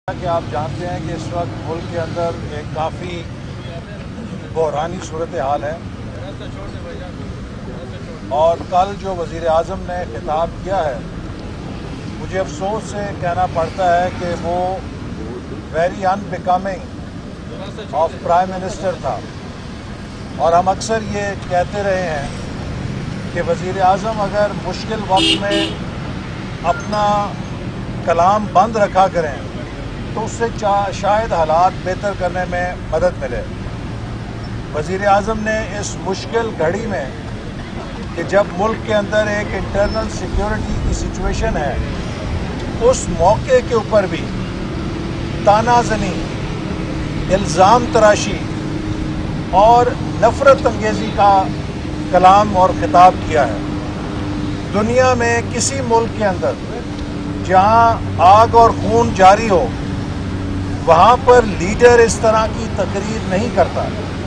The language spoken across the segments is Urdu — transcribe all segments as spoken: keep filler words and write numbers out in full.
کہ آپ جانتے ہیں کہ اس وقت ملک کے اندر ایک کافی بحرانی صورتحال ہے اور کل جو وزیر اعظم نے خطاب کیا ہے مجھے افسوس سے کہنا پڑتا ہے کہ وہ very in becoming of prime minister تھا، اور ہم اکثر یہ کہتے رہے ہیں کہ وزیر اعظم اگر مشکل وقت میں اپنا کلام بند رکھا کریں تو اس سے شاید حالات بہتر کرنے میں مدد ملے۔ وزیر اعظم نے اس مشکل گھڑی میں کہ جب ملک کے اندر ایک انٹرنل سیکیورٹی کی سچویشن ہے، اس موقع کے اوپر بھی تانا زنی، الزام تراشی اور نفرت انگیزی کا کلام اور خطاب کیا ہے۔ دنیا میں کسی ملک کے اندر جہاں آگ اور خون جاری ہو وہاں پر لیڈر اس طرح کی تقریر نہیں کرتا۔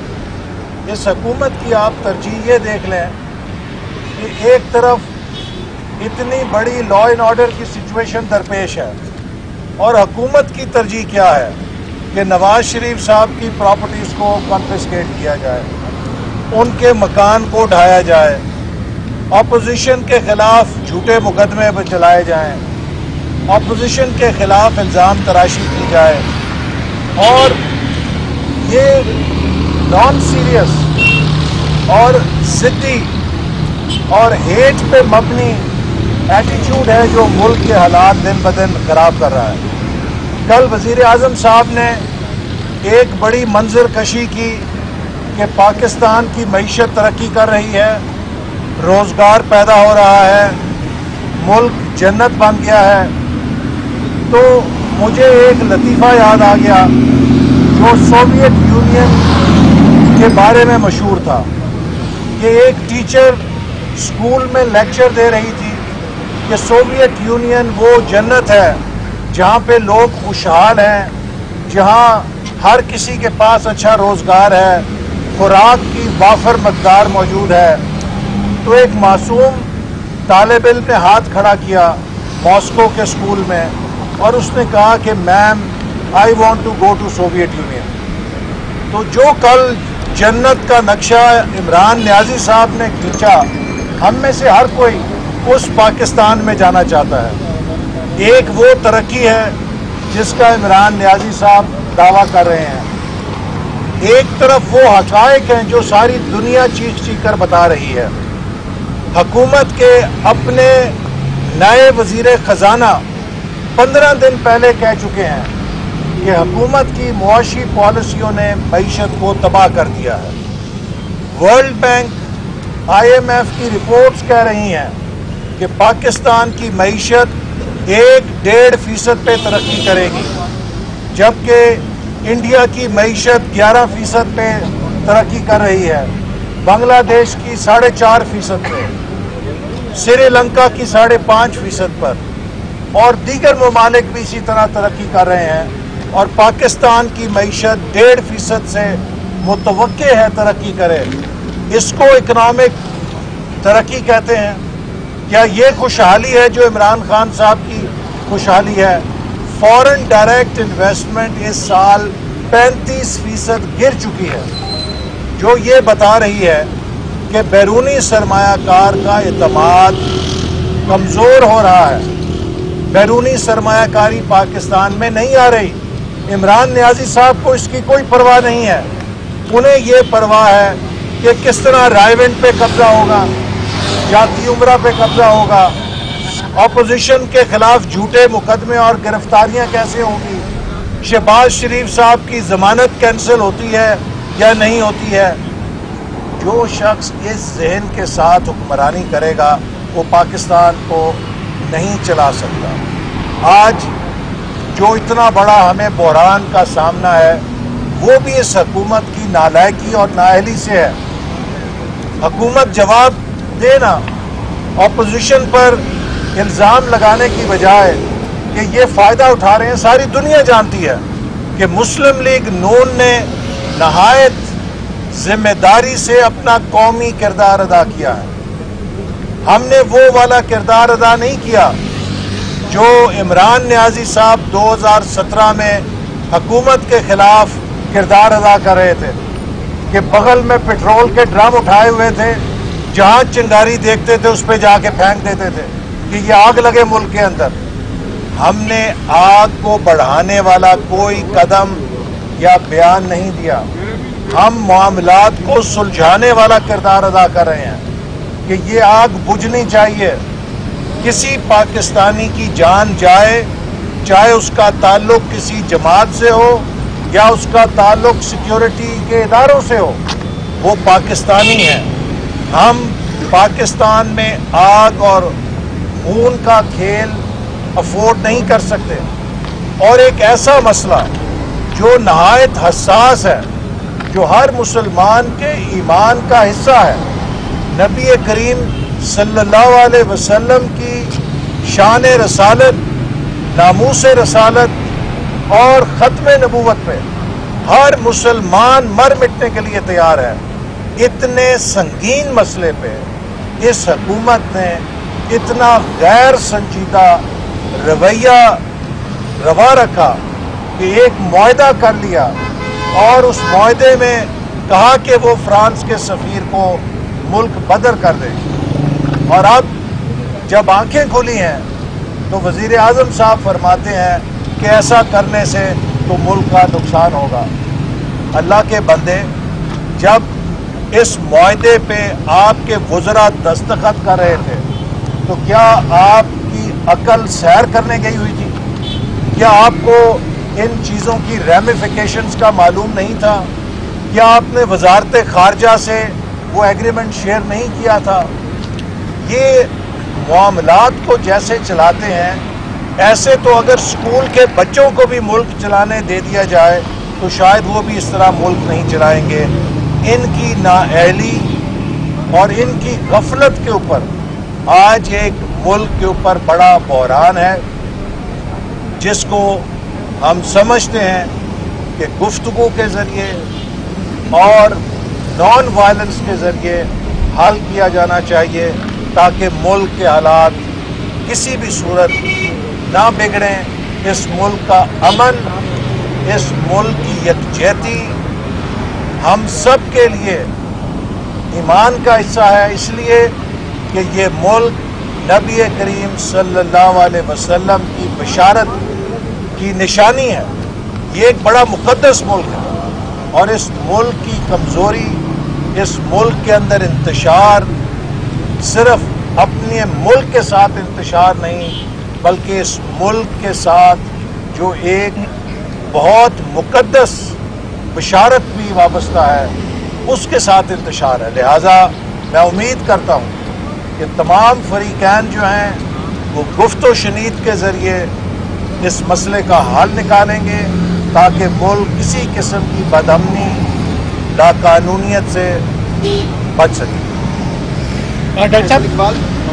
اس حکومت کی آپ ترجیح یہ دیکھ لیں کہ ایک طرف اتنی بڑی لا اینڈ آرڈر کی سچویشن درپیش ہے اور حکومت کی ترجیح کیا ہے کہ نواز شریف صاحب کی پراپرٹیز کو کنفسکیٹ کیا جائے، ان کے مکان کو ڈھایا جائے، اپوزیشن کے خلاف جھوٹے مقدمے پہ چلائے جائیں، اپوزیشن کے خلاف الزام تراشی کی جائے، اور یہ نان سیریس اور ضدی اور ہیٹ پہ مبنی ایٹیچیوڈ ہے جو ملک کے حالات دن بدن خراب کر رہا ہے۔ کل وزیر اعظم صاحب نے ایک بڑی منظر کشی کی کہ پاکستان کی معیشت ترقی کر رہی ہے، روزگار پیدا ہو رہا ہے، ملک جنت بن گیا ہے۔ تو مجھے ایک لطیفہ یاد آ گیا جو سوویت یونین کے بارے میں مشہور تھا کہ ایک ٹیچر اسکول میں لیکچر دے رہی تھی کہ سوویت یونین وہ جنت ہے جہاں پہ لوگ خوشحال ہیں، جہاں ہر کسی کے پاس اچھا روزگار ہے، خوراک کی وافر مقدار موجود ہے۔ تو ایک معصوم طالب علم نے ہاتھ کھڑا کیا ماسکو کے اسکول میں اور اس نے کہا کہ ma'am I want to go to Soviet Union. تو جو کل جنت کا نقشہ عمران نیازی صاحب نے کھینچا، ہم میں سے ہر کوئی اس پاکستان میں جانا چاہتا ہے۔ ایک وہ ترقی ہے جس کا عمران نیازی صاحب دعویٰ کر رہے ہیں، ایک طرف وہ حقائق ہیں جو ساری دنیا چیخ چیخ کر بتا رہی ہے۔ حکومت کے اپنے نئے وزیر خزانہ پندرہ دن پہلے کہہ چکے ہیں کہ حکومت کی معاشی پالیسیوں نے معیشت کو تباہ کر دیا ہے۔ World Bank, I M F کی رپورٹس کہہ رہی ہیں کہ پاکستان کی معیشت ایک ڈیڑھ فیصد پہ ترقی کرے گی، جبکہ انڈیا کی معیشت گیارہ فیصد پہ ترقی کر رہی ہے، بنگلہ دیش کی ساڑھے چار فیصد پہ، سری لنکا کی ساڑھے پانچ فیصد پر، اور دیگر ممالک بھی اسی طرح ترقی کر رہے ہیں، اور پاکستان کی معیشت ڈیڑھ فیصد سے متوقع ہے ترقی کرے۔ اس کو اکنامک ترقی کہتے ہیں؟ کیا یہ خوشحالی ہے جو عمران خان صاحب کی خوشحالی ہے؟ فورن ڈائریکٹ انویسٹمنٹ اس سال پینتیس فیصد گر چکی ہے، جو یہ بتا رہی ہے کہ بیرونی سرمایہ کار کا اعتماد کمزور ہو رہا ہے، بیرونی سرمایہ کاری پاکستان میں نہیں آ رہی۔ عمران نیازی صاحب کو اس کی کوئی پرواہ نہیں ہے، انہیں یہ پرواہ ہے کہ کس طرح رائیونٹ پہ قبضہ ہوگا، جاتی عمرہ پہ قبضہ ہوگا، اپوزیشن کے خلاف جھوٹے مقدمے اور گرفتاریاں کیسے ہوں گی، شہباز شریف صاحب کی ضمانت کینسل ہوتی ہے یا نہیں ہوتی ہے۔ جو شخص اس ذہن کے ساتھ حکمرانی کرے گا وہ پاکستان کو نہیں چلا سکتا۔ آج جو اتنا بڑا ہمیں بحران کا سامنا ہے وہ بھی اس حکومت کی نالائکی اور نااہلی سے ہے۔ حکومت جواب دینا، اپوزیشن پر الزام لگانے کی بجائے کہ یہ فائدہ اٹھا رہے ہیں۔ ساری دنیا جانتی ہے کہ مسلم لیگ نون نے نہایت ذمہ داری سے اپنا قومی کردار ادا کیا ہے۔ ہم نے وہ والا کردار ادا نہیں کیا جو عمران نیازی صاحب دو ہزار سترہ میں حکومت کے خلاف کردار ادا کر رہے تھے کہ بغل میں پٹرول کے ڈرم اٹھائے ہوئے تھے، جہاں چنگاری دیکھتے تھے اس پہ جا کے پھینک دیتے تھے کہ یہ آگ لگے ملک کے اندر. ہم نے آگ کو بڑھانے والا کوئی قدم یا بیان نہیں دیا. ہم معاملات کو سلجھانے والا کردار ادا کر رہے ہیں کہ یہ آگ بجھنی چاہیے. کسی پاکستانی کی جان جائے، چاہے اس کا تعلق کسی جماعت سے ہو یا اس کا تعلق سیکیورٹی کے اداروں سے ہو، وہ پاکستانی ہے. ہم پاکستان میں آگ اور خون کا کھیل افورڈ نہیں کر سکتے. اور ایک ایسا مسئلہ جو نہایت حساس ہے، جو ہر مسلمان کے ایمان کا حصہ ہے، نبی کریم صلی اللہ علیہ وسلم کی شان رسالت، ناموس رسالت اور ختم نبوت پہ ہر مسلمان مر مٹنے کے لیے تیار ہے. اتنے سنگین مسئلے پہ اس حکومت نے اتنا غیر سنجیدہ رویہ روا رکھا کہ ایک معاہدہ کر لیا اور اس معاہدے میں کہا کہ وہ فرانس کے سفیر کو ملک بدر کر دے. اور اب جب آنکھیں کھلی ہیں تو وزیر اعظم صاحب فرماتے ہیں کہ ایسا کرنے سے تو ملک کا نقصان ہوگا. اللہ کے بندے، جب اس معاہدے پہ آپ کے وزراء دستخط کر رہے تھے تو کیا آپ کی عقل سیر کرنے گئی ہوئی تھی؟ کیا آپ کو ان چیزوں کی ریمیفیکیشنز کا معلوم نہیں تھا؟ کیا آپ نے وزارت خارجہ سے وہ ایگریمنٹ شیئر نہیں کیا تھا؟ یہ معاملات کو جیسے چلاتے ہیں ایسے تو اگر اسکول کے بچوں کو بھی ملک چلانے دے دیا جائے تو شاید وہ بھی اس طرح ملک نہیں چلائیں گے. ان کی نااہلی اور ان کی غفلت کے اوپر آج ایک ملک کے اوپر بڑا بحران ہے، جس کو ہم سمجھتے ہیں کہ گفتگو کے ذریعے اور نان وائلنس کے ذریعے حل کیا جانا چاہیے تاکہ ملک کے حالات کسی بھی صورت نہ بگڑیں. اس ملک کا امن، اس ملک کی یکجہتی ہم سب کے لیے ایمان کا حصہ ہے، اس لیے کہ یہ ملک نبی کریم صلی اللہ علیہ وسلم کی بشارت کی نشانی ہے. یہ ایک بڑا مقدس ملک ہے اور اس ملک کی کمزوری، اس ملک کے اندر انتشار صرف اپنے ملک کے ساتھ انتشار نہیں بلکہ اس ملک کے ساتھ جو ایک بہت مقدس بشارت بھی وابستہ ہے اس کے ساتھ انتشار ہے. لہٰذا میں امید کرتا ہوں کہ تمام فریقین جو ہیں وہ گفت و شنید کے ذریعے اس مسئلے کا حل نکالیں گے تاکہ ملک کسی قسم کی بدامنی، لاقانونیت سے بچ سکے. ڈاکٹر صاحب اقبال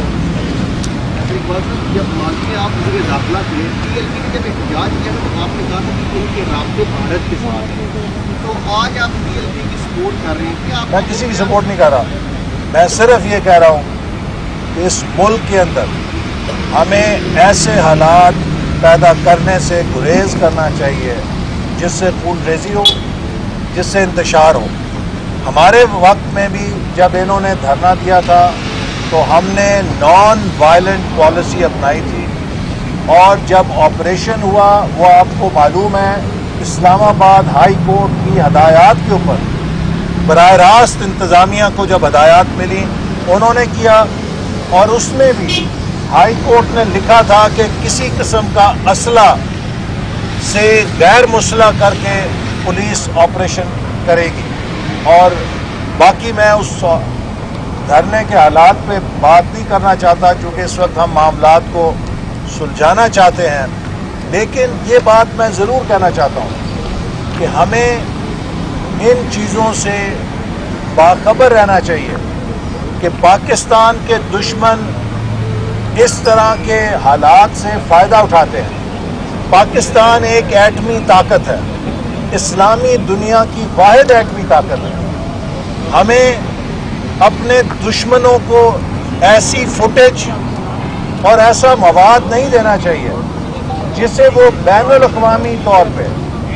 جب مانتے آپ مجھے داخلہ کیے پی ایل پی نے جب احتجاج کیا تو آپ نے کہا تھا کہ ان کے رابطے بھارت کے ساتھ ہیں، تو آج آپ پی ایل پی کی سپورٹ کر رہے ہیں. کیا میں کسی کی سپورٹ نہیں کر رہا، میں صرف یہ کہہ رہا ہوں کہ اس ملک کے اندر ہمیں ایسے حالات پیدا کرنے سے گریز کرنا چاہیے جس سے خون ریزی ہو، جس سے انتشار ہو. ہمارے وقت میں بھی جب انہوں نے دھرنا دیا تھا تو ہم نے نان وائلنٹ پالیسی اپنائی تھی، اور جب آپریشن ہوا وہ آپ کو معلوم ہے اسلام آباد ہائی کورٹ کی ہدایات کے اوپر براہ راست انتظامیہ کو جب ہدایات ملی انہوں نے کیا، اور اس میں بھی ہائی کورٹ نے لکھا تھا کہ کسی قسم کا اسلحہ سے غیر مسلح کر کے پولیس آپریشن کرے گی. اور باقی میں اس دھرنے کے حالات پہ بات نہیں کرنا چاہتا چونکہ اس وقت ہم معاملات کو سلجھانا چاہتے ہیں، لیکن یہ بات میں ضرور کہنا چاہتا ہوں کہ ہمیں ان چیزوں سے باخبر رہنا چاہیے کہ پاکستان کے دشمن اس طرح کے حالات سے فائدہ اٹھاتے ہیں. پاکستان ایک ایٹمی طاقت ہے، اسلامی دنیا کی واحد ایٹمی طاقت ہے. ہمیں اپنے دشمنوں کو ایسی فوٹیج اور ایسا مواد نہیں دینا چاہیے جسے وہ بین الاقوامی طور پہ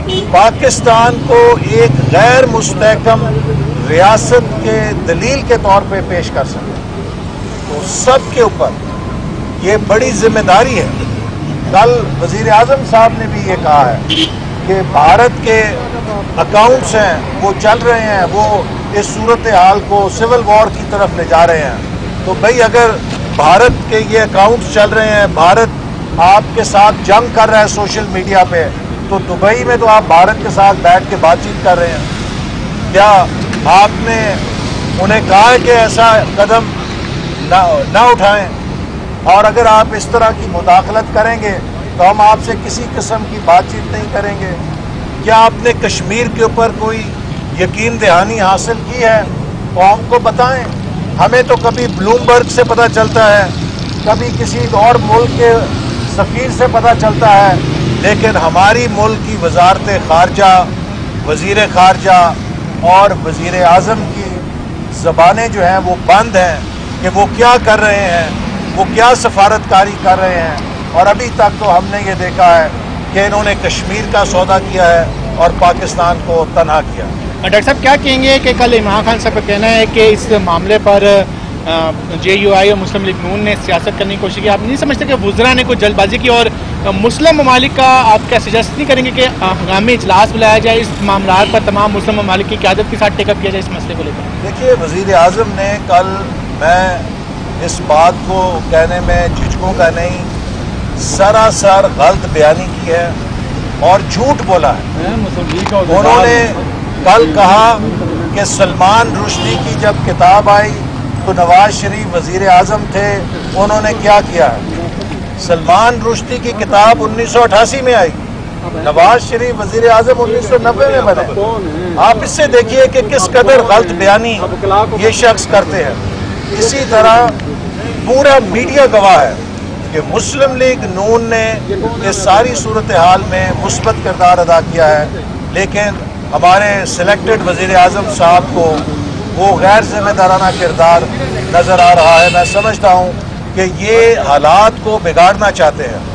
پاکستان کو ایک غیر مستحکم ریاست کے دلیل کے طور پہ پیش کر سکے. تو سب کے اوپر یہ بڑی ذمہ داری ہے. کل وزیر اعظم صاحب نے بھی یہ کہا ہے کہ بھارت کے اکاؤنٹس ہیں وہ چل رہے ہیں، وہ اس صورتحال کو سول وار کی طرف لے جا رہے ہیں. تو بھئی اگر بھارت کے یہ اکاؤنٹس چل رہے ہیں، بھارت آپ کے ساتھ جنگ کر رہا ہے سوشل میڈیا پہ، تو دبئی میں تو آپ بھارت کے ساتھ بیٹھ کے بات چیت کر رہے ہیں. کیا آپ نے انہیں کہا ہے کہ ایسا قدم نہ نہ اٹھائیں؟ اور اگر آپ اس طرح کی مداخلت کریں گے تو ہم آپ سے کسی قسم کی بات چیت نہیں کریں گے. کیا آپ نے کشمیر کے اوپر کوئی یقین دہانی حاصل کی ہے؟ قوم کو بتائیں. ہمیں تو کبھی بلومبرگ سے پتہ چلتا ہے، کبھی کسی اور ملک کے سفیر سے پتہ چلتا ہے، لیکن ہماری ملک کی وزارت خارجہ، وزیر خارجہ اور وزیر اعظم کی زبانیں جو ہیں وہ بند ہیں کہ وہ کیا کر رہے ہیں، وہ کیا سفارتکاری کر رہے ہیں. اور ابھی تک تو ہم نے یہ دیکھا ہے کہ انہوں نے کشمیر کا سودا کیا ہے اور پاکستان کو تنہا کیا. ڈاکٹر صاحب کیا کہیں گے کہ کل عمران خان صاحب کا کہنا ہے کہ اس معاملے پر جے یو آئی اور مسلم لیگ نون نے سیاست کرنے کی کوشش کی. آپ نہیں سمجھتے کہ وزراء نے کوئی جلد بازی کی، اور مسلم ممالک کا آپ کیا سجیسٹ نہیں کریں گے کہ ہنگامی اجلاس بلایا جائے اس معاملات پر، تمام مسلم ممالک کی قیادت کے ساتھ ٹیک اپ کیا جائے اس مسئلے کو لے کر؟ دیکھیے وزیر اعظم نے کل، میں اس بات کو کہنے میں جھجکوں کا نہیں، سراسر غلط بیانی کی ہے اور جھوٹ بولا ہے. انہوں نے کل کہا کہ سلمان رشدی کی جب کتاب آئی تو نواز شریف وزیر اعظم تھے، انہوں نے کیا کیا ہے؟ سلمان رشدی کی کتاب انیس سو اٹھاسی میں آئی، نواز شریف وزیر اعظم انیس سو نبے میں بنے. آپ اس سے دیکھیے کہ کس قدر غلط بیانی یہ شخص کرتے ہیں. اسی طرح پورا میڈیا گواہ ہے کہ مسلم لیگ نون نے اس ساری صورتحال میں مثبت کردار ادا کیا ہے، لیکن ہمارے سلیکٹڈ وزیر اعظم صاحب کو وہ غیر ذمہ دارانہ کردار نظر آ رہا ہے. میں سمجھتا ہوں کہ یہ حالات کو بگاڑنا چاہتے ہیں،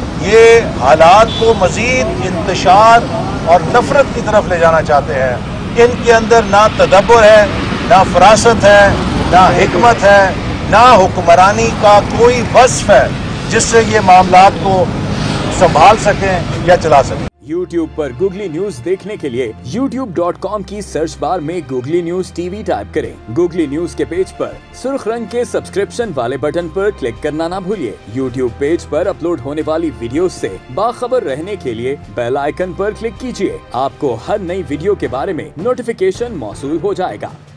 یہ حالات کو مزید انتشار اور نفرت کی طرف لے جانا چاہتے ہیں. ان کے اندر نہ تدبر ہے، نہ فراست ہے، نہ حکمت ہے، نہ حکمرانی کا کوئی وصف ہے جس سے یہ معاملات کو سنبھال سکیں یا چلا سکیں. یوٹیوب پر گوگلی نیوز دیکھنے کے لیے یوٹیوب ڈاٹ کام کی سرچ بار میں گوگلی نیوز ٹی وی ٹائپ کریں. گوگلی نیوز کے پیج پر سرخ رنگ کے سبسکرپشن والے بٹن پر کلک کرنا نہ بھولیے. یوٹیوب پیج پر اپلوڈ ہونے والی ویڈیوز سے باخبر رہنے کے لیے بیل آئیکن پر کلک کیجیے. آپ کو ہر نئی ویڈیو کے بارے میں نوٹیفیکیشن موصول ہو جائے گا.